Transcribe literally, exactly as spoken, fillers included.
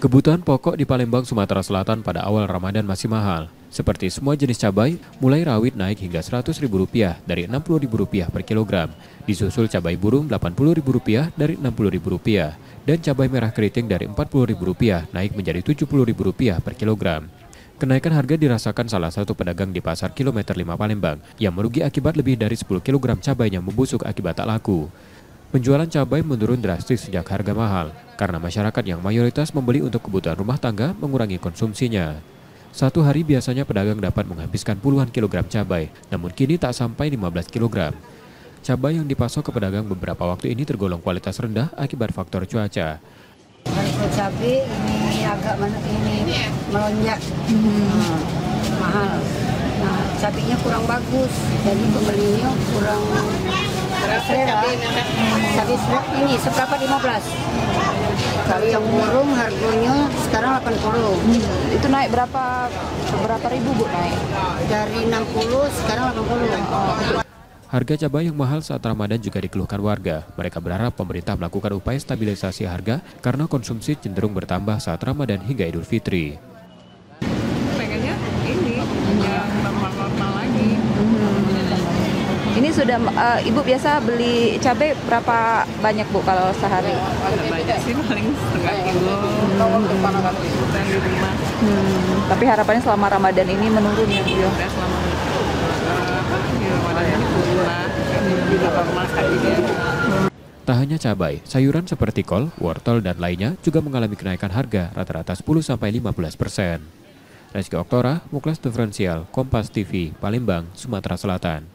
Kebutuhan pokok di Palembang, Sumatera Selatan pada awal Ramadan masih mahal. Seperti semua jenis cabai, mulai rawit naik hingga seratus ribu rupiah dari enam puluh ribu rupiah per kilogram. Disusul cabai burung delapan puluh ribu rupiah dari enam puluh ribu rupiah. Dan cabai merah keriting dari empat puluh ribu rupiah naik menjadi tujuh puluh ribu rupiah per kilogram. Kenaikan harga dirasakan salah satu pedagang di pasar kilometer lima Palembang yang merugi akibat lebih dari sepuluh kilogram cabainya membusuk akibat tak laku. Penjualan cabai menurun drastis sejak harga mahal, karena masyarakat yang mayoritas membeli untuk kebutuhan rumah tangga mengurangi konsumsinya. Satu hari biasanya pedagang dapat menghabiskan puluhan kilogram cabai, namun kini tak sampai lima belas kilogram. Cabai yang dipasok ke pedagang beberapa waktu ini tergolong kualitas rendah akibat faktor cuaca. Harga cabai ini agak mana ini melonjak, hmm. mahal. Nah, cabainya kurang bagus, jadi pembelinya kurang selera. Cabai ini seberapa lima belas. Kalau yang burung harganya sekarang delapan puluh. Hmm. Itu naik berapa berapa ribu Bu naik? Dari enam puluh sekarang delapan puluh. Oh. Harga cabai yang mahal saat Ramadan juga dikeluhkan warga. Mereka berharap pemerintah melakukan upaya stabilisasi harga karena konsumsi cenderung bertambah saat Ramadan hingga Idul Fitri. Pengennya ini yang normal-normal lagi. Hmm. Ini sudah uh, Ibu biasa beli cabai berapa banyak Bu kalau sehari? Nggak banyak sih, paling setengah kilo. Hmm. di rumah. Hmm. Tapi harapannya selama Ramadan ini menurun ya Bu? Ya, selama apa di Ramadan ini turun lah. Juga normal kayak gitu. Tak hanya cabai, sayuran seperti kol, wortel, dan lainnya juga mengalami kenaikan harga rata-rata sepuluh sampai lima belas persen. Rizky Oktora, Muklas Diferensial, Kompas T V, Palembang, Sumatera Selatan.